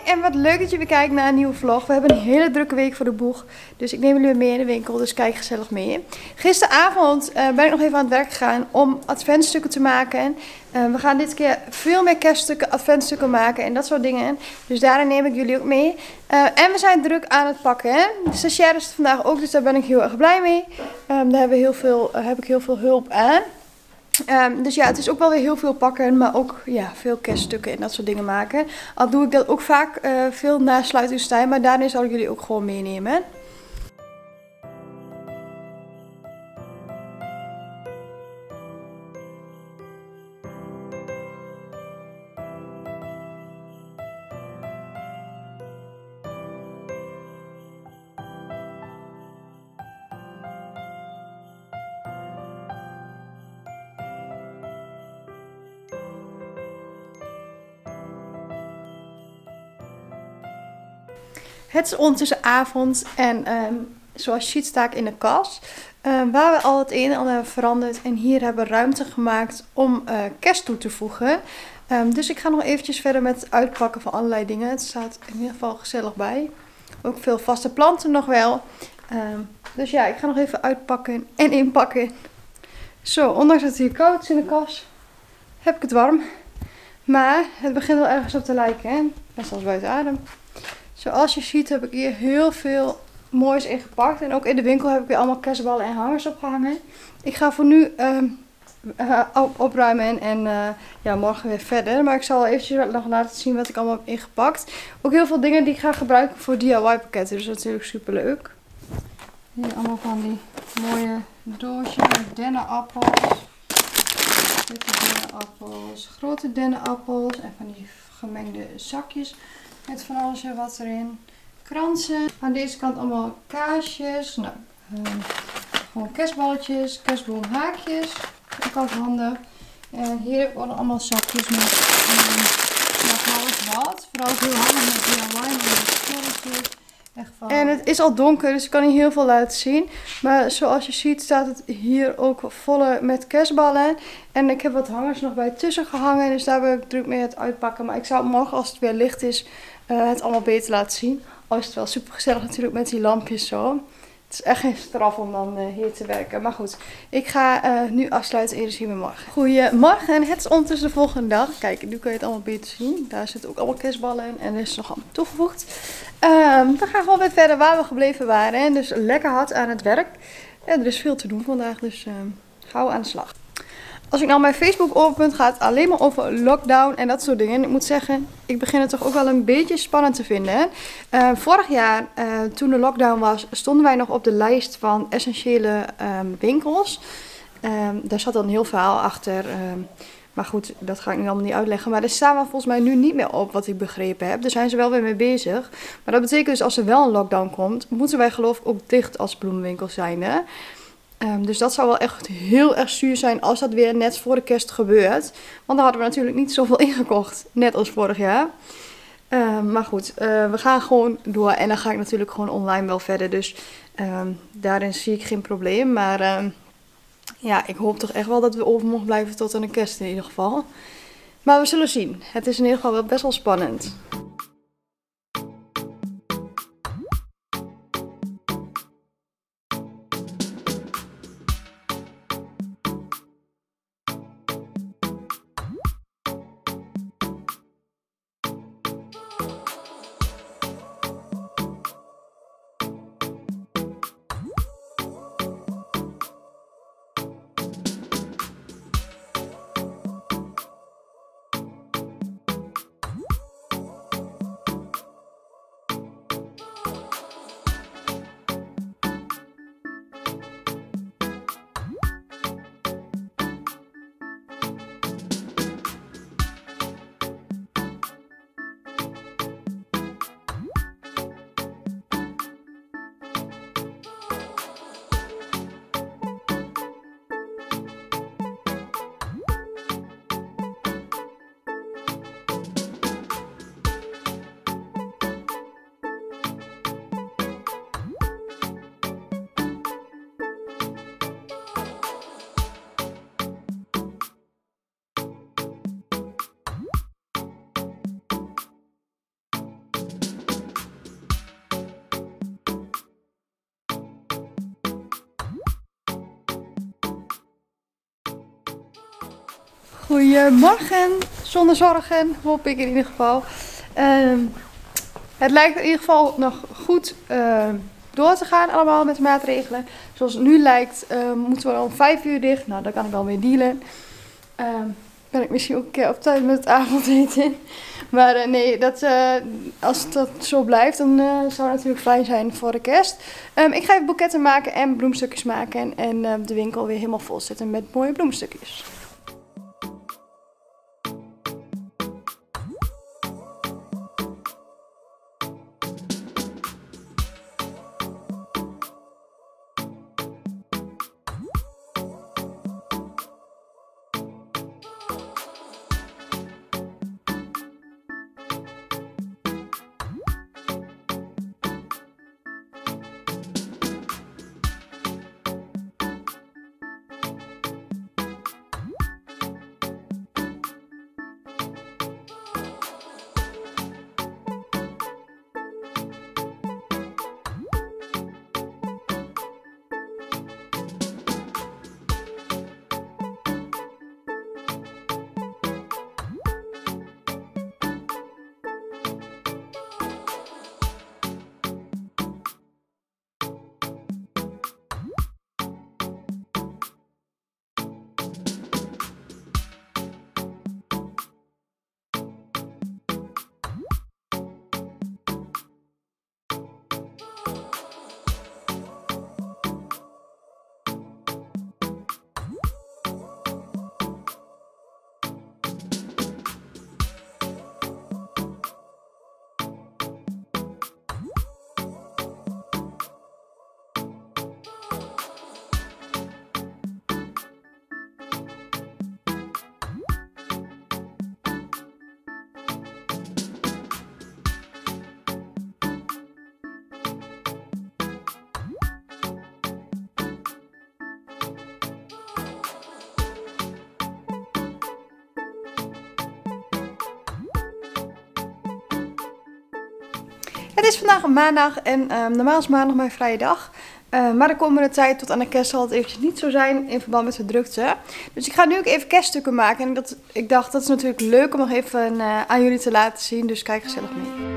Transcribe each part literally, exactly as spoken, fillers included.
en wat leuk dat je weer kijkt naar een nieuwe vlog. We hebben een hele drukke week voor de boeg. Dus ik neem jullie weer mee in de winkel, dus kijk gezellig mee. Gisteravond uh, ben ik nog even aan het werk gegaan om adventstukken te maken. Uh, we gaan dit keer veel meer kerststukken, adventstukken maken en dat soort dingen. Dus daarin neem ik jullie ook mee. Uh, en we zijn druk aan het pakken. Hè? De stagiaire is het vandaag ook, dus daar ben ik heel erg blij mee. Um, daar hebben we heel veel, uh, heb ik heel veel hulp aan. Um, dus ja, het is ook wel weer heel veel pakken, maar ook ja, veel kerststukken en dat soort dingen maken. Al doe ik dat ook vaak uh, veel na sluitingstijd, maar daarin zal ik jullie ook gewoon meenemen. Het is ondertussen avond en um, zoals je ziet sta ik in de kast. Um, waar we al het een en ander hebben veranderd. En hier hebben we ruimte gemaakt om uh, kerst toe te voegen. Um, dus ik ga nog eventjes verder met het uitpakken van allerlei dingen. Het staat in ieder geval gezellig bij. Ook veel vaste planten nog wel. Um, dus ja, ik ga nog even uitpakken en inpakken. Zo, ondanks dat het hier koud is in de kast, heb ik het warm. Maar het begint wel ergens op te lijken. Hè? Best wel buiten adem. Zoals je ziet heb ik hier heel veel moois in gepakt. En ook in de winkel heb ik weer allemaal kerstballen en hangers opgehangen. Ik ga voor nu uh, uh, opruimen en uh, ja, morgen weer verder. Maar ik zal wel eventjes nog laten zien wat ik allemaal heb ingepakt. Ook heel veel dingen die ik ga gebruiken voor D I Y pakketten. Dus dat is natuurlijk super leuk. Hier allemaal van die mooie doosjes met dennenappels. Witte dennenappels, grote dennenappels en van die gemengde zakjes. Met van alles en wat erin. Kransen. Aan deze kant allemaal kaasjes. Nou, um, gewoon kerstballetjes, kerstboomhaakjes. Ook altijd handig. En hier heb ik ook nog allemaal zakjes met um, nog alles wat. Vooral ook heel handig met D I Y en met spulletjes. Echt van... En het is al donker, dus ik kan niet heel veel laten zien. Maar zoals je ziet staat het hier ook volle met kerstballen. En ik heb wat hangers nog bij tussen gehangen. Dus daar ben ik druk mee het uitpakken. Maar ik zou morgen als het weer licht is uh, het allemaal beter laten zien. Al is het wel super gezellig natuurlijk met die lampjes zo. Het is echt geen straf om dan uh, hier te werken. Maar goed, ik ga uh, nu afsluiten. Eerder zien we morgen. Goedemorgen, het is ondertussen de volgende dag. Kijk, nu kun je het allemaal beter zien. Daar zitten ook allemaal kerstballen in. En er is nog allemaal toegevoegd. Um, we gaan gewoon weer verder waar we gebleven waren. Hè. Dus lekker hard aan het werk. En er is veel te doen vandaag, dus uh, gauw aan de slag. Als ik nou mijn Facebook open, gaat het alleen maar over lockdown en dat soort dingen. En ik moet zeggen, ik begin het toch ook wel een beetje spannend te vinden. Uh, vorig jaar, uh, toen de lockdown was, stonden wij nog op de lijst van essentiële um, winkels. Um, daar zat dan een heel verhaal achter. Um, maar goed, dat ga ik nu allemaal niet uitleggen. Maar daar staan we volgens mij nu niet meer op, wat ik begrepen heb. Daar zijn ze wel weer mee bezig. Maar dat betekent dus, als er wel een lockdown komt, moeten wij geloof ik ook dicht als bloemenwinkel zijn, hè? Um, dus dat zou wel echt heel erg zuur zijn als dat weer net voor de kerst gebeurt. Want dan hadden we natuurlijk niet zoveel ingekocht, net als vorig jaar. Um, maar goed, uh, we gaan gewoon door en dan ga ik natuurlijk gewoon online wel verder. Dus um, daarin zie ik geen probleem. Maar um, ja, ik hoop toch echt wel dat we over mogen blijven tot aan de kerst in ieder geval. Maar we zullen zien. Het is in ieder geval wel best wel spannend. Goedemorgen, zonder zorgen, hoop ik in ieder geval. Uh, het lijkt in ieder geval nog goed uh, door te gaan allemaal met de maatregelen. Zoals het nu lijkt uh, moeten we al om vijf uur dicht. Nou, dan kan ik wel weer dealen. Uh, ben ik misschien ook een keer op tijd met het avondeten. Maar uh, nee, dat, uh, als dat zo blijft, dan uh, zou het natuurlijk fijn zijn voor de kerst. Um, ik ga even boeketten maken en bloemstukjes maken. En, en uh, de winkel weer helemaal vol zetten met mooie bloemstukjes. Het is vandaag een maandag en uh, normaal is maandag mijn vrije dag. Uh, maar de komende tijd tot aan de kerst zal het eventjes niet zo zijn in verband met de drukte. Dus ik ga nu ook even kerststukken maken. En dat, ik dacht dat is natuurlijk leuk om nog even uh, aan jullie te laten zien. Dus kijk gezellig mee.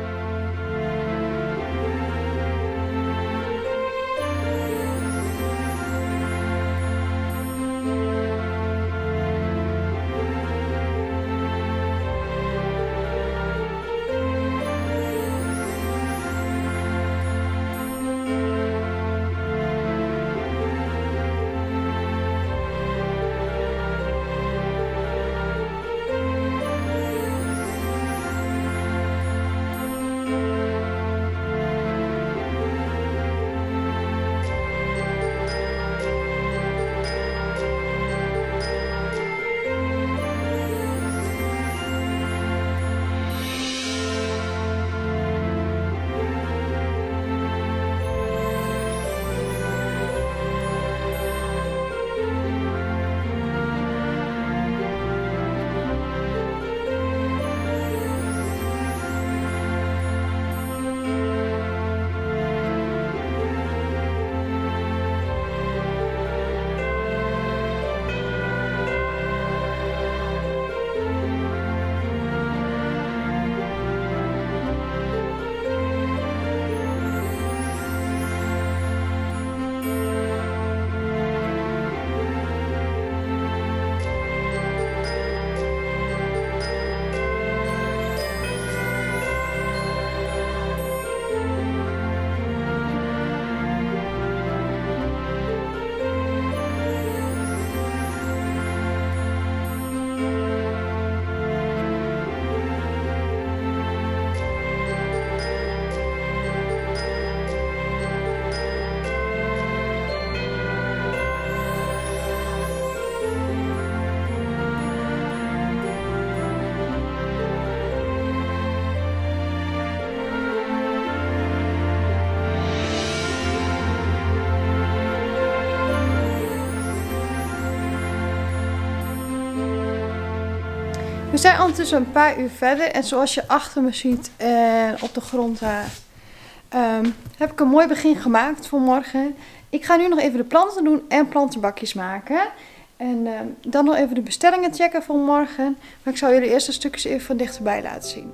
We zijn ondertussen een paar uur verder en zoals je achter me ziet en op de grond daar, um, heb ik een mooi begin gemaakt voor morgen. Ik ga nu nog even de planten doen en plantenbakjes maken. En uh, dan nog even de bestellingen checken voor morgen. Maar ik zal jullie eerst de stukjes even van dichterbij laten zien.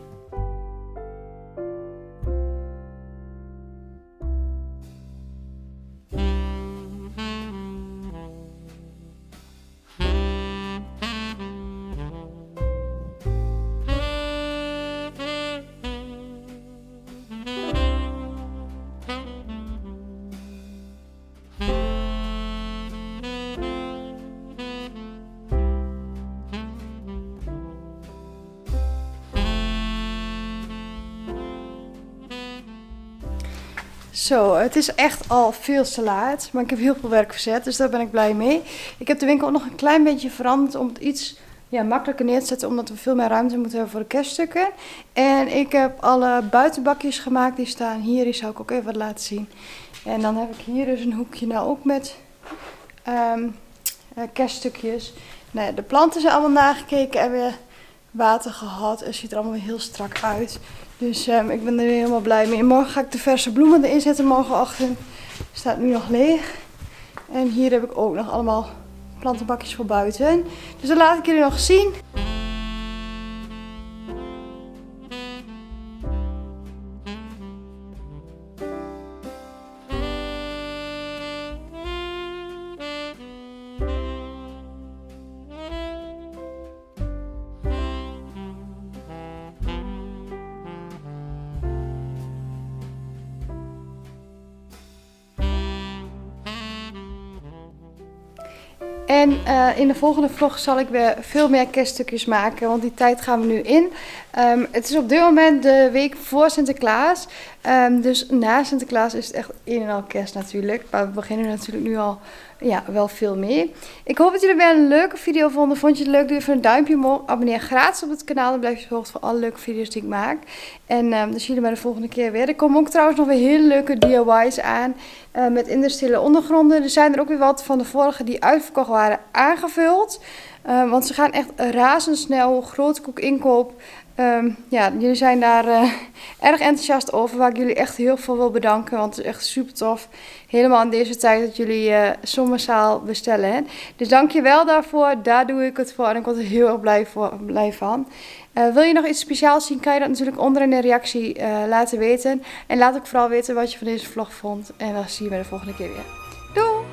Zo, het is echt al veel te laat, maar ik heb heel veel werk verzet, dus daar ben ik blij mee. Ik heb de winkel ook nog een klein beetje veranderd om het iets ja, makkelijker neer te zetten, omdat we veel meer ruimte moeten hebben voor de kerststukken. En ik heb alle buitenbakjes gemaakt, die staan hier, die zou ik ook even wat laten zien. En dan heb ik hier dus een hoekje nou ook met um, uh, kerststukjes. Nou ja, de planten zijn allemaal nagekeken en weer water gehad. Het ziet er allemaal weer heel strak uit. Dus um, ik ben er weer helemaal blij mee. Morgen ga ik de verse bloemen erin zetten morgenochtend. Staat nu nog leeg. En hier heb ik ook nog allemaal plantenbakjes voor buiten. Dus dat laat ik jullie nog zien. En uh, in de volgende vlog zal ik weer veel meer kerststukjes maken, want die tijd gaan we nu in. Um, het is op dit moment de week voor Sinterklaas. Um, dus na Sinterklaas is het echt een en al kerst natuurlijk. Maar we beginnen natuurlijk nu al ja, wel veel mee. Ik hoop dat jullie weer een leuke video vonden. Vond je het leuk? Doe even een duimpje omhoog. Abonneer gratis op het kanaal. Dan blijf je op de hoogte van alle leuke video's die ik maak. En um, dan zien jullie mij de volgende keer weer. Er komen ook trouwens nog weer hele leuke D I Y's aan. Uh, met industriële ondergronden. Er zijn er ook weer wat van de vorige die uitverkocht waren aangevuld. Uh, want ze gaan echt razendsnel. Grote koek inkoop. Um, ja, jullie zijn daar uh, erg enthousiast over, waar ik jullie echt heel veel wil bedanken, want het is echt super tof. Helemaal in deze tijd dat jullie uh, zo massaal bestellen. Hè? Dus dank je wel daarvoor, daar doe ik het voor en ik word er heel erg blij, voor, blij van. Uh, wil je nog iets speciaals zien, kan je dat natuurlijk onder in de reactie uh, laten weten. En laat ook vooral weten wat je van deze vlog vond en dan zie je me de volgende keer weer. Doei!